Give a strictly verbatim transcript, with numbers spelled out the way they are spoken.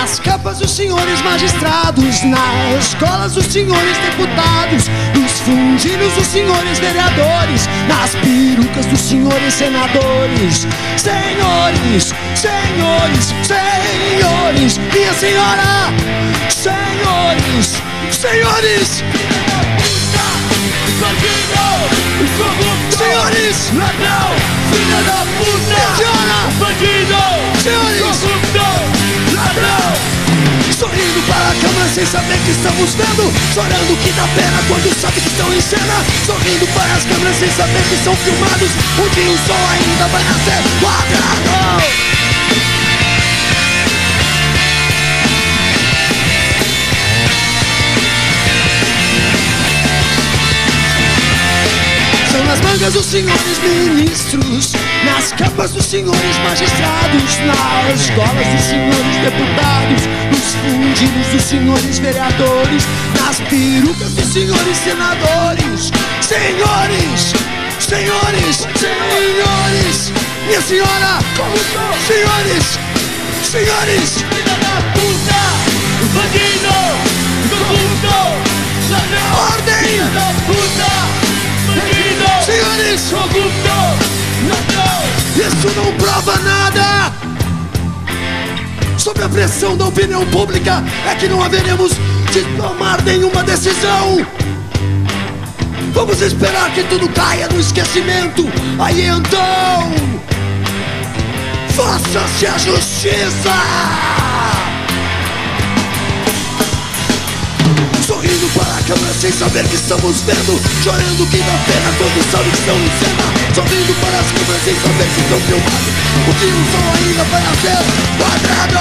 nas capas dos senhores magistrados, nas escolas dos senhores deputados, nos fundinos dos senhores vereadores, nas perucas dos senhores senadores. Senhores, senhores, senhores, minha senhora, senhores, senhores, senhores, ladrão, filha da puta, minha senhora, bandido, senhores, corrupto, ladrão. Sorrindo para a câmera sem saber que estamos vendo, chorando que dá pena quando sabe que estão em cena. Sorrindo para as câmeras sem saber que são filmados, um dia o sol ainda vai nascer quadrado. Nas mangas dos senhores ministros, nas capas dos senhores magistrados, nas escolas dos senhores deputados, nos fundidos dos senhores vereadores, nas perucas dos senhores senadores. Senhores, senhores, senhores, minha senhora, senhores, senhores, Filha da puta, bandido, corrupto, ladrão, ordem, filha da puta, bandido, senhores, corrupto, ladrão. isso não prova nada. Sob a pressão da opinião pública é que não haveremos de tomar nenhuma decisão. Vamos esperar que tudo caia no esquecimento. Aí então, faça-se a justiça. Sorrindo para a câmera sem saber que estamos vendo, chorando que dá pena quando sabe que estão em cena. Sorrindo para as câmeras sem saber que estão filmados, o que o sol ainda vai nascer quadrado.